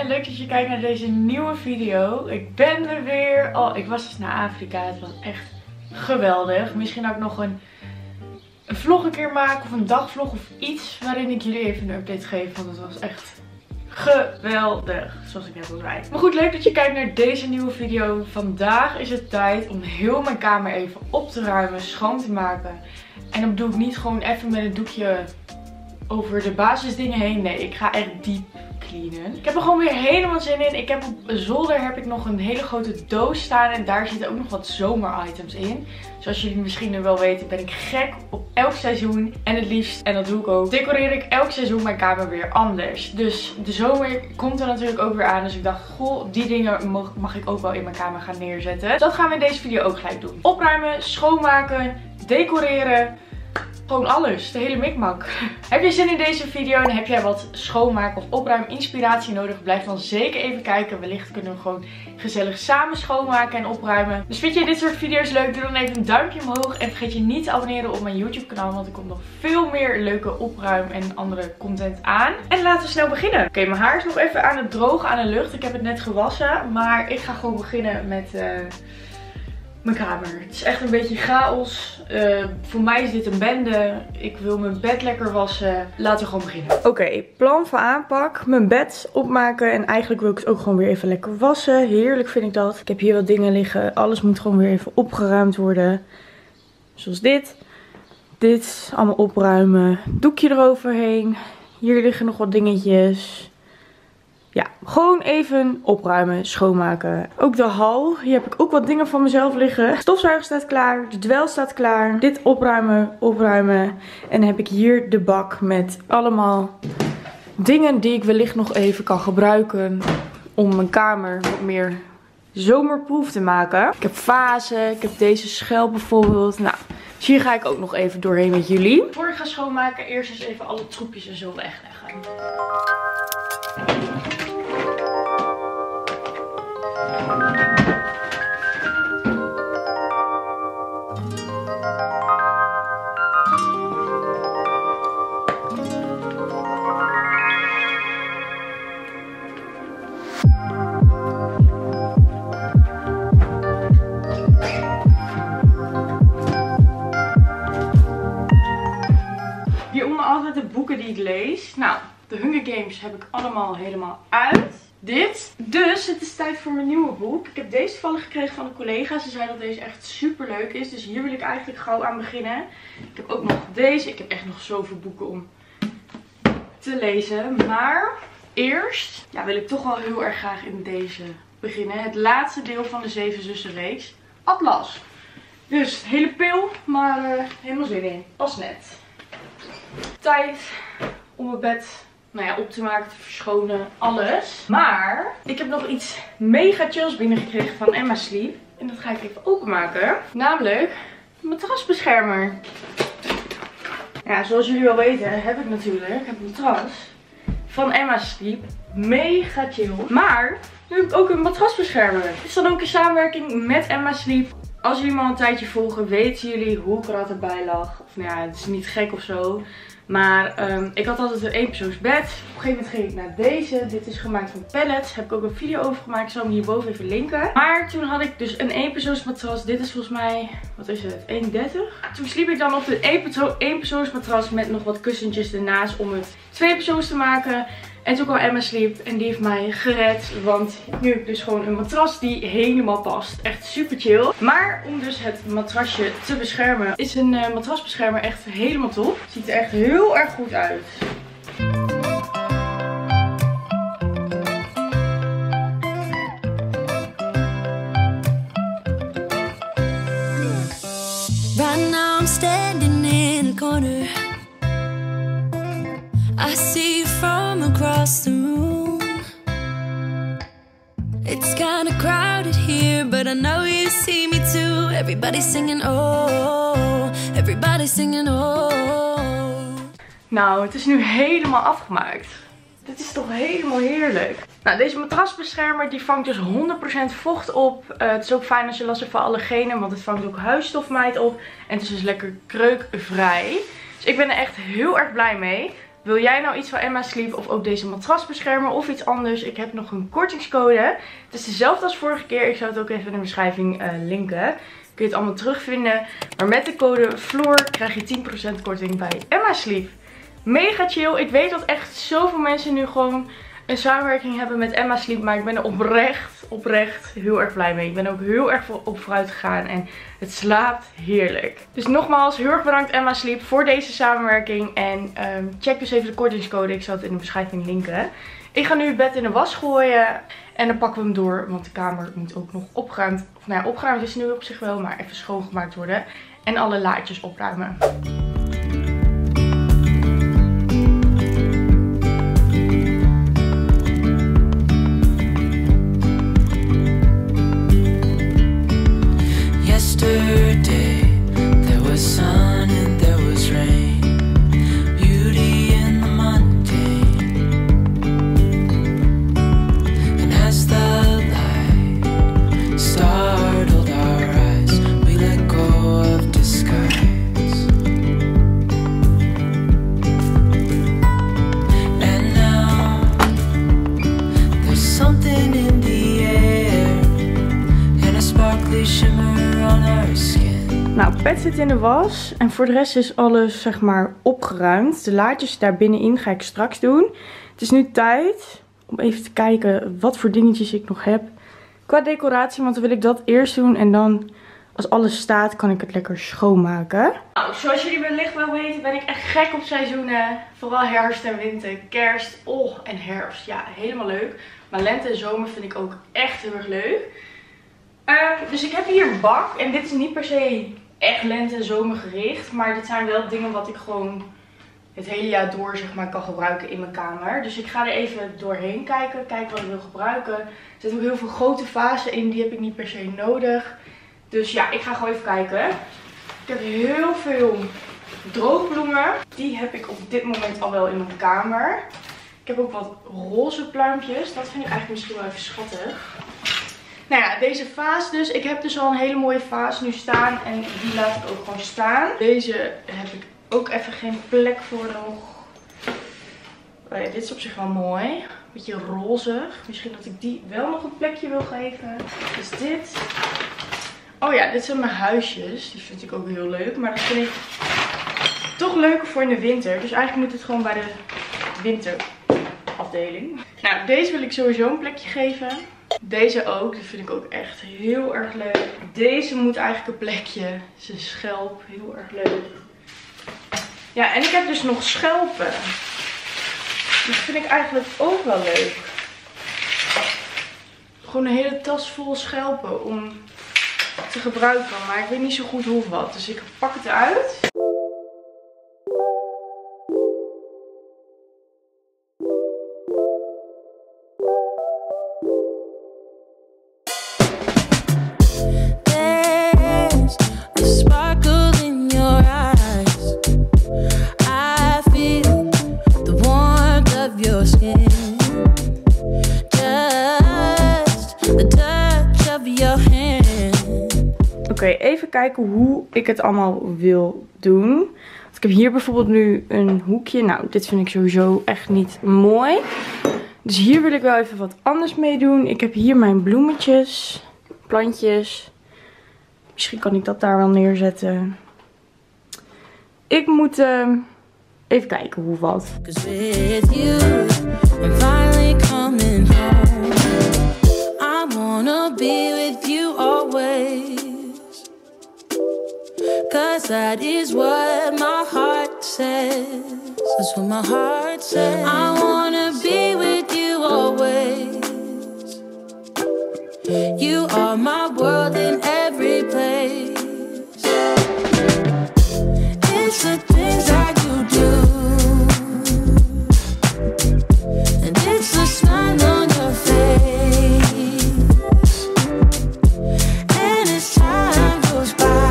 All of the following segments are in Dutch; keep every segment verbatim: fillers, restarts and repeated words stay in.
en leuk dat je kijkt naar deze nieuwe video. Ik ben er weer. Oh, ik was dus naar Afrika. Het was echt geweldig. Misschien ook nog een, een vlog een keer maken of een dagvlog of iets waarin ik jullie even een update geef. Want het was echt geweldig, zoals ik net al zei. Maar goed, leuk dat je kijkt naar deze nieuwe video. Vandaag is het tijd om heel mijn kamer even op te ruimen, schoon te maken. En dat doe ik niet gewoon even met een doekje over de basisdingen heen. Nee, ik ga echt diep cleanen. Ik heb er gewoon weer helemaal zin in. Ik heb op zolder heb ik nog een hele grote doos staan. En daar zitten ook nog wat zomeritems in. Zoals jullie misschien nu wel weten ben ik gek op elk seizoen. En het liefst, en dat doe ik ook, decoreer ik elk seizoen mijn kamer weer anders. Dus de zomer komt er natuurlijk ook weer aan. Dus ik dacht, goh, die dingen mag, mag ik ook wel in mijn kamer gaan neerzetten. Dus dat gaan we in deze video ook gelijk doen. Opruimen, schoonmaken, decoreren. Gewoon alles, de hele mikmak. Heb je zin in deze video en heb jij wat schoonmaken of opruim inspiratie nodig? Blijf dan zeker even kijken. Wellicht kunnen we gewoon gezellig samen schoonmaken en opruimen. Dus vind je dit soort video's leuk? Doe dan even een duimpje omhoog. En vergeet je niet te abonneren op mijn YouTube kanaal. Want er komt nog veel meer leuke opruim en andere content aan. En laten we snel beginnen. Oké, okay, mijn haar is nog even aan het drogen aan de lucht. Ik heb het net gewassen. Maar ik ga gewoon beginnen met Uh... mijn kamer. Het is echt een beetje chaos. Uh, voor mij is dit een bende. Ik wil mijn bed lekker wassen. Laten we gewoon beginnen. Oké, okay, plan van aanpak. Mijn bed opmaken. En eigenlijk wil ik het ook gewoon weer even lekker wassen. Heerlijk vind ik dat. Ik heb hier wat dingen liggen. Alles moet gewoon weer even opgeruimd worden. Zoals dit. Dit. Allemaal opruimen. Doekje eroverheen. Hier liggen nog wat dingetjes. Ja, gewoon even opruimen, schoonmaken. Ook de hal. Hier heb ik ook wat dingen van mezelf liggen. Stofzuiger staat klaar. De dwel staat klaar. Dit opruimen, opruimen. En dan heb ik hier de bak met allemaal dingen die ik wellicht nog even kan gebruiken om mijn kamer wat meer zomerproof te maken. Ik heb vazen. Ik heb deze schelp bijvoorbeeld. Nou, dus hier ga ik ook nog even doorheen met jullie. Voor ik ga schoonmaken, eerst eens even alle troepjes en zo wegleggen. Hieronder altijd de boeken die ik lees. Nou, de Hunger Games heb ik allemaal helemaal uit. Dit. Dus het is tijd voor mijn nieuwe boek. Ik heb deze toevallig gekregen van een collega. Ze zei dat deze echt super leuk is. Dus hier wil ik eigenlijk gauw aan beginnen. Ik heb ook nog deze. Ik heb echt nog zoveel boeken om te lezen. Maar eerst ja, wil ik toch wel heel erg graag in deze beginnen. Het laatste deel van de Zeven Zussen reeks. Atlas. Dus hele pil, maar uh, helemaal zin in. Pas net. Tijd om mijn bed nou ja, op te maken, te verschonen, alles. Maar ik heb nog iets mega chills binnengekregen van Emma Sleep. En dat ga ik even openmaken. Namelijk een matrasbeschermer. Ja, zoals jullie wel weten heb ik natuurlijk ik heb een matras van Emma Sleep. Mega chill. Maar nu heb ik ook een matrasbeschermer. Dit is dan ook een samenwerking met Emma Sleep. Als jullie me al een tijdje volgen, weten jullie hoe ik er altijd bij lag. Of nou ja, het is niet gek of zo. Maar um, ik had altijd een eenpersoonsbed. Op een gegeven moment ging ik naar deze. Dit is gemaakt van pellets. Heb ik ook een video over gemaakt. Ik zal hem hierboven even linken. Maar toen had ik dus een eenpersoonsmatras. Dit is volgens mij, wat is het, één dertig. Toen sliep ik dan op een eenpersoonsmatras met nog wat kussentjes ernaast om het tweepersoons te maken. En toen kwam Emma Sleep en die heeft mij gered. Want nu heb ik dus gewoon een matras die helemaal past. Echt super chill. Maar om dus het matrasje te beschermen is een uh, matrasbeschermer echt helemaal top. Ziet er echt heel erg goed uit. Right now I'm standing in the corner. I see you from across the room. It's kinda crowded here, but I know you see me too. Everybody's singing oh, everybody's singing oh. Nou, het is nu helemaal afgemaakt. Dit is toch helemaal heerlijk. Nou, deze matrasbeschermer die vangt dus honderd procent vocht op. Uh, het is ook fijn als je last hebt van allergenen, want het vangt ook huisstofmijt op. En het is dus lekker kreukvrij. Dus ik ben er echt heel erg blij mee. Wil jij nou iets van Emma Sleep of ook deze matrasbeschermer of iets anders? Ik heb nog een kortingscode. Het is dezelfde als vorige keer. Ik zal het ook even in de beschrijving uh, linken. Kun je het allemaal terugvinden. Maar met de code Floor krijg je tien procent korting bij Emma Sleep. Mega chill. Ik weet dat echt zoveel mensen nu gewoon een samenwerking hebben met Emma Sleep. Maar ik ben er oprecht, oprecht heel erg blij mee. Ik ben ook heel erg op vooruit gegaan. En het slaapt heerlijk. Dus nogmaals, heel erg bedankt Emma Sleep voor deze samenwerking. En um, check dus even de kortingscode. Ik zal het in de beschrijving linken. Ik ga nu het bed in de was gooien. En dan pakken we hem door. Want de kamer moet ook nog opgeruimd. Of nou ja, opgeruimd is nu op zich wel. Maar even schoongemaakt worden. En alle laadjes opruimen. Yesterday there was sun and there was rain, beauty in the mundane. And as the light startled our eyes, we let go of disguise. And now there's something in the air and a sparkly shimmer. Nou, het bed zit in de was en voor de rest is alles zeg maar opgeruimd. De laadjes daar binnenin ga ik straks doen. Het is nu tijd om even te kijken wat voor dingetjes ik nog heb qua decoratie. Want dan wil ik dat eerst doen en dan als alles staat kan ik het lekker schoonmaken. Nou, zoals jullie wellicht wel weten ben ik echt gek op seizoenen. Vooral herfst en winter, kerst, oh en herfst. Ja, helemaal leuk. Maar lente en zomer vind ik ook echt heel erg leuk. Uh, dus ik heb hier een bak en dit is niet per se echt lente en zomer gericht. Maar dit zijn wel dingen wat ik gewoon het hele jaar door zeg maar, kan gebruiken in mijn kamer. Dus ik ga er even doorheen kijken, kijken wat ik wil gebruiken. Er zitten ook heel veel grote vazen in, die heb ik niet per se nodig. Dus ja, ik ga gewoon even kijken. Ik heb heel veel droogbloemen. Die heb ik op dit moment al wel in mijn kamer. Ik heb ook wat roze pluimpjes, dat vind ik eigenlijk misschien wel even schattig. Nou ja, deze vaas dus. Ik heb dus al een hele mooie vaas nu staan. En die laat ik ook gewoon staan. Deze heb ik ook even geen plek voor nog. Oh ja, dit is op zich wel mooi. Beetje rozig. Misschien dat ik die wel nog een plekje wil geven. Dus dit. Oh ja, dit zijn mijn huisjes. Die vind ik ook heel leuk. Maar dat vind ik toch leuker voor in de winter. Dus eigenlijk moet het gewoon bij de winterafdeling. Nou, deze wil ik sowieso een plekje geven. Deze ook, die vind ik ook echt heel erg leuk. Deze moet eigenlijk een plekje. Zijn schelp, heel erg leuk. Ja, en ik heb dus nog schelpen. Die vind ik eigenlijk ook wel leuk. Gewoon een hele tas vol schelpen om te gebruiken. Maar ik weet niet zo goed hoe of wat. Dus ik pak het eruit. Oké, okay, even kijken hoe ik het allemaal wil doen. Want ik heb hier bijvoorbeeld nu een hoekje. Nou, dit vind ik sowieso echt niet mooi. Dus hier wil ik wel even wat anders mee doen. Ik heb hier mijn bloemetjes, plantjes. Misschien kan ik dat daar wel neerzetten. Ik moet uh, even kijken hoe wat. Cause that is what my heart says. That's what my heart says. I wanna be with you always. You are my world in every place. It's the things that you do. And it's the smile on your face. And as time goes by,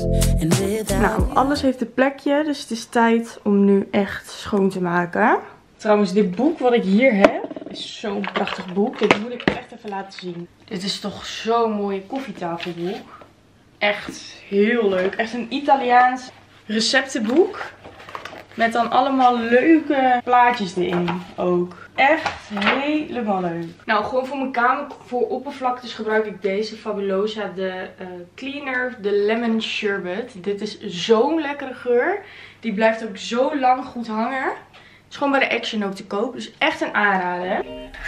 alles heeft een plekje, dus het is tijd om nu echt schoon te maken. Trouwens, dit boek wat ik hier heb is zo'n prachtig boek. Dit moet ik echt even laten zien. Dit is toch zo'n mooi koffietafelboek. Echt heel leuk. Echt een Italiaans receptenboek. Met dan allemaal leuke plaatjes erin ook. Echt helemaal leuk. Nou, gewoon voor mijn kamer, voor oppervlaktes gebruik ik deze Fabulosa. De uh, Cleaner, de Lemon Sherbet. Dit is zo'n lekkere geur. Die blijft ook zo lang goed hangen. Het is gewoon bij de Action ook te koop. Dus echt een aanrader.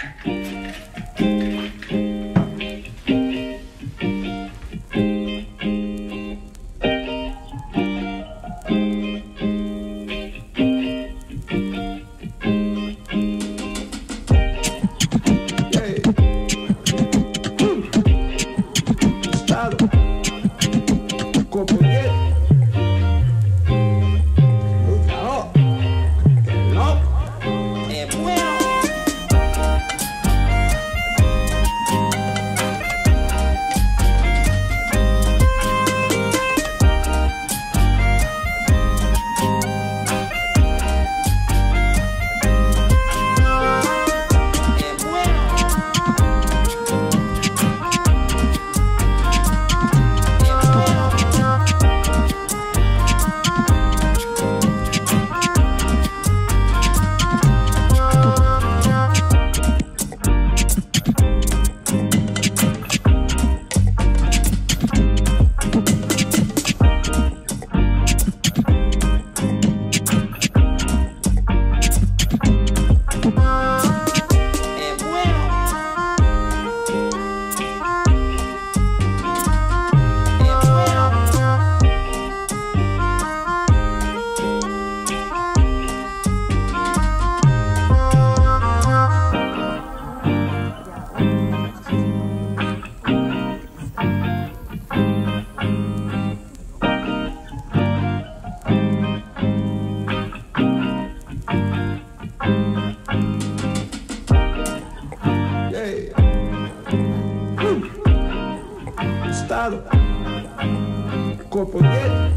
Corpo dele.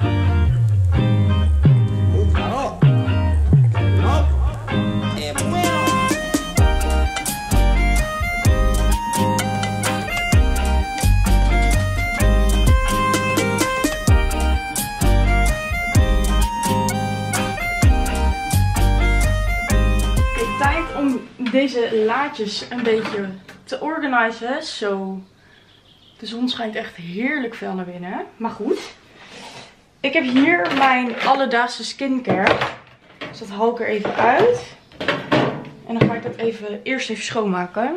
Tijd om deze laadjes een beetje te organiseren. Zo. De zon schijnt echt heerlijk fel naar binnen. Maar goed. Ik heb hier mijn alledaagse skincare. Dus dat haal ik er even uit. En dan ga ik dat even, eerst even schoonmaken.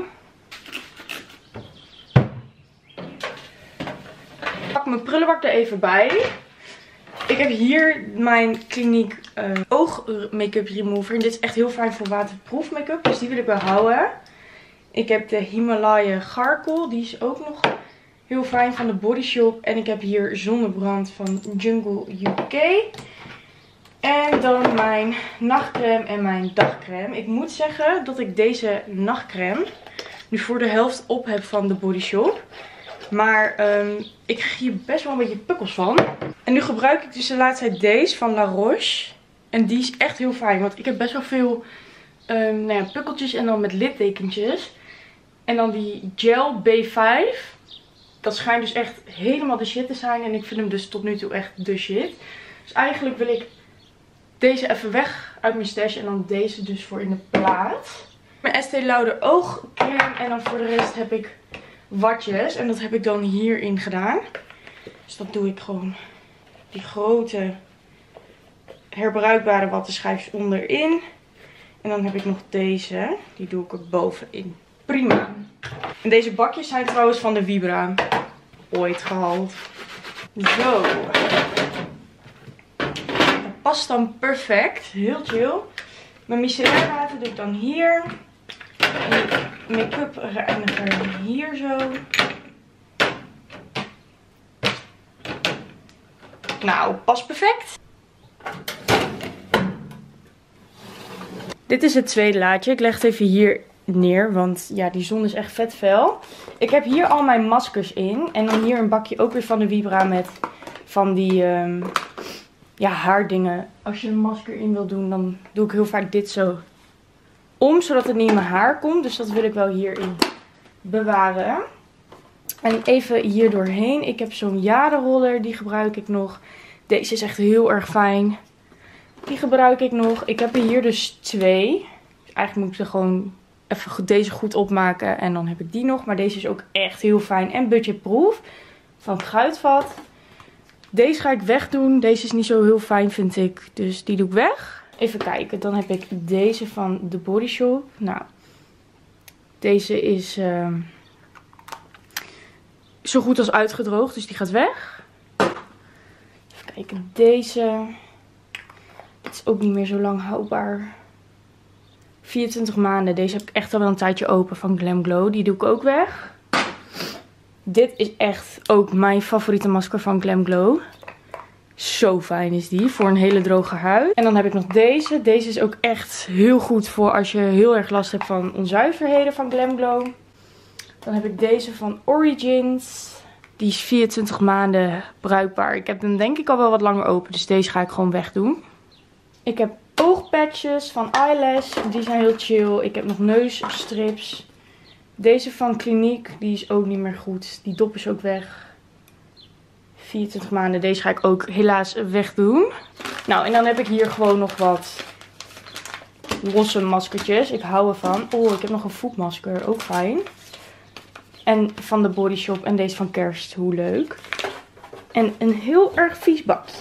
Ik pak mijn prullenbak er even bij. Ik heb hier mijn Clinique uh, oog make-up remover. En dit is echt heel fijn voor waterproof make-up. Dus die wil ik behouden. Ik heb de Himalaya Charcoal. Die is ook nog heel fijn van de Body Shop. En ik heb hier zonnebrand van Jungle U K. En dan mijn nachtcreme en mijn dagcreme. Ik moet zeggen dat ik deze nachtcreme nu voor de helft op heb van de Body Shop. Maar um, ik krijg hier best wel een beetje pukkels van. En nu gebruik ik dus de laatste tijd deze van La Roche. En die is echt heel fijn. Want ik heb best wel veel um, nou ja, pukkeltjes en dan met littekentjes. En dan die gel B vijf. Dat schijnt dus echt helemaal de shit te zijn. En ik vind hem dus tot nu toe echt de shit. Dus eigenlijk wil ik deze even weg uit mijn stash. En dan deze dus voor in de plaats. Mijn Estée Lauder oogcreme. En dan voor de rest heb ik watjes. En dat heb ik dan hierin gedaan. Dus dat doe ik gewoon. Die grote herbruikbare wattenschijfjes onderin. En dan heb ik nog deze. Die doe ik er bovenin. Prima. En deze bakjes zijn trouwens van de Vibra. Ooit gehaald. Zo. Dat past dan perfect. Heel chill. Mijn micellair water doe ik dan hier. En make-up reiniger hier zo. Nou, past perfect. Dit is het tweede laadje. Ik leg het even hier neer, want ja, die zon is echt vet fel. Ik heb hier al mijn maskers in. En dan hier een bakje ook weer van de Vibra met van die um, ja, haardingen. Als je een masker in wil doen, dan doe ik heel vaak dit zo om, zodat het niet in mijn haar komt. Dus dat wil ik wel hierin bewaren. En even hier doorheen. Ik heb zo'n jarenroller, die gebruik ik nog. Deze is echt heel erg fijn. Die gebruik ik nog. Ik heb er hier dus twee. Dus eigenlijk moet ik er gewoon even deze goed opmaken. En dan heb ik die nog. Maar deze is ook echt heel fijn en budgetproof. Van Kruidvat. Deze ga ik wegdoen. Deze is niet zo heel fijn, vind ik. Dus die doe ik weg. Even kijken. Dan heb ik deze van The Body Shop. Nou, deze is uh, zo goed als uitgedroogd. Dus die gaat weg. Even kijken. Deze. Het is ook niet meer zo lang houdbaar. vierentwintig maanden. Deze heb ik echt al wel een tijdje open van Glam Glow. Die doe ik ook weg. Dit is echt ook mijn favoriete masker van Glam Glow. Zo fijn is die. Voor een hele droge huid. En dan heb ik nog deze. Deze is ook echt heel goed voor als je heel erg last hebt van onzuiverheden van Glam Glow. Dan heb ik deze van Origins. Die is vierentwintig maanden bruikbaar. Ik heb hem denk ik al wel wat langer open. Dus deze ga ik gewoon wegdoen. Ik heb oogpatches van Eyelash. Die zijn heel chill. Ik heb nog neusstrips. Deze van Clinique. Die is ook niet meer goed. Die dop is ook weg. vierentwintig maanden. Deze ga ik ook helaas wegdoen. Nou, en dan heb ik hier gewoon nog wat losse maskertjes. Ik hou ervan. Oh, ik heb nog een voetmasker. Ook fijn. En van de Body Shop. En deze van Kerst. Hoe leuk. En een heel erg vies bakje.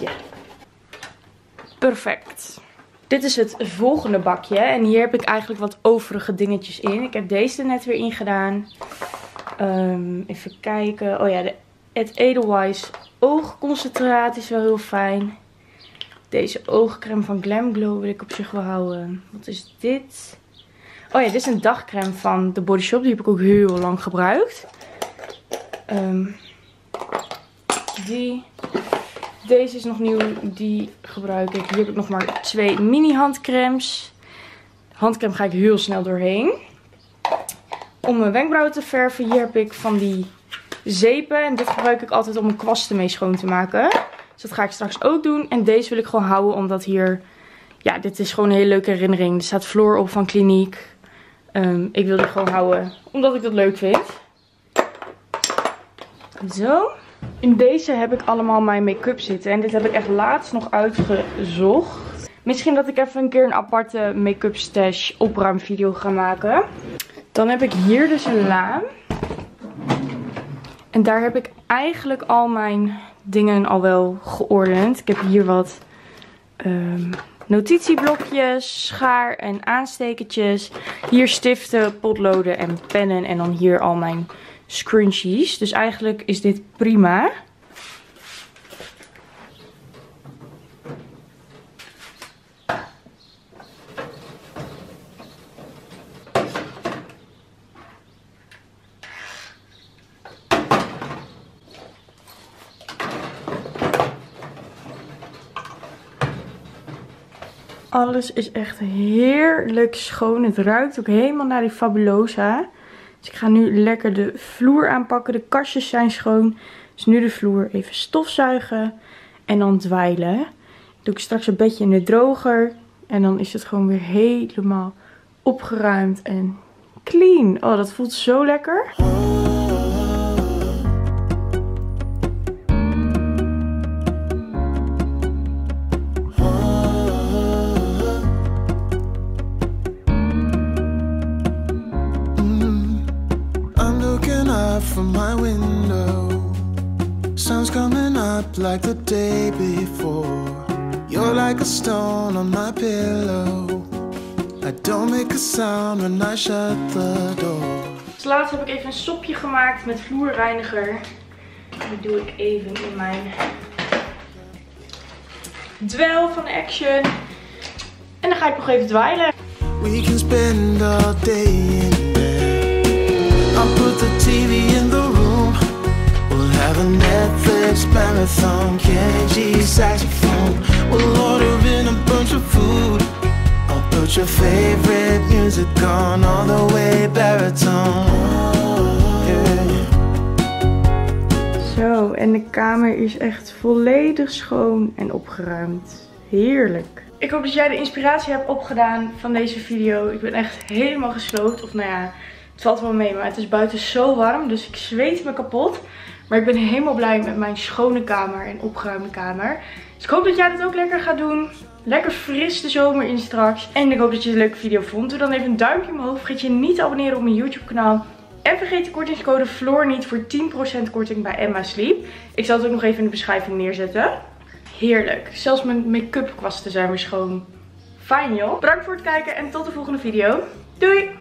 Perfect. Dit is het volgende bakje. En hier heb ik eigenlijk wat overige dingetjes in. Ik heb deze er net weer in gedaan. Um, even kijken. Oh ja, de Ed Edelweiss oogconcentraat is wel heel fijn. Deze oogcreme van Glam Glow wil ik op zich wel houden. Wat is dit? Oh ja, dit is een dagcreme van The Body Shop. Die heb ik ook heel lang gebruikt. Um, die... Deze is nog nieuw, die gebruik ik. Hier heb ik nog maar twee mini handcremes. Handcreme ga ik heel snel doorheen. Om mijn wenkbrauwen te verven, hier heb ik van die zeepen. En dit gebruik ik altijd om mijn kwasten mee schoon te maken. Dus dat ga ik straks ook doen. En deze wil ik gewoon houden, omdat hier... Ja, dit is gewoon een hele leuke herinnering. Er staat Floor op van Clinique. Um, ik wil die gewoon houden, omdat ik dat leuk vind. Zo. In deze heb ik allemaal mijn make-up zitten. En dit heb ik echt laatst nog uitgezocht. Misschien dat ik even een keer een aparte make-up stash opruimvideo ga maken. Dan heb ik hier dus een la. En daar heb ik eigenlijk al mijn dingen al wel geordend. Ik heb hier wat um, notitieblokjes, schaar en aanstekertjes. Hier stiften, potloden en pennen. En dan hier al mijn scrunchies. Dus eigenlijk is dit prima. Alles is echt heerlijk schoon. Het ruikt ook helemaal naar die Fabulosa. Dus ik ga nu lekker de vloer aanpakken. De kastjes zijn schoon. Dus nu de vloer even stofzuigen. En dan dweilen. Doe ik straks een beetje in de droger. En dan is het gewoon weer helemaal opgeruimd en clean. Oh, dat voelt zo lekker. From my window, sun's coming up like the day before. You're like a stone on my pillow. I don't make a sound when I shut the door. Dus laatst heb ik even een sopje gemaakt met vloerreiniger. Die doe ik even in mijn dweil van Action. En dan ga ik nog even dweilen. We can spend all day in bed. I'll put the T V in the room. We'll have a Netflix marathon. Kenny G saxophone. We'll order in a bunch of food. I'll put your favorite music on all the way baritone. Yeah. Zo, en de kamer is echt volledig schoon en opgeruimd. Heerlijk. Ik hoop dat jij de inspiratie hebt opgedaan van deze video. Ik ben echt helemaal gesloopt. Of nou ja, het valt wel mee, maar het is buiten zo warm. Dus ik zweet me kapot. Maar ik ben helemaal blij met mijn schone kamer en opgeruimde kamer. Dus ik hoop dat jij dat ook lekker gaat doen. Lekker fris de zomer in straks. En ik hoop dat je het een leuke video vond. Doe dan even een duimpje omhoog. Vergeet je niet te abonneren op mijn YouTube kanaal. En vergeet de kortingscode Floor niet voor tien procent korting bij Emma Sleep. Ik zal het ook nog even in de beschrijving neerzetten. Heerlijk. Zelfs mijn make-up kwasten zijn weer schoon. Fijn joh. Bedankt voor het kijken en tot de volgende video. Doei!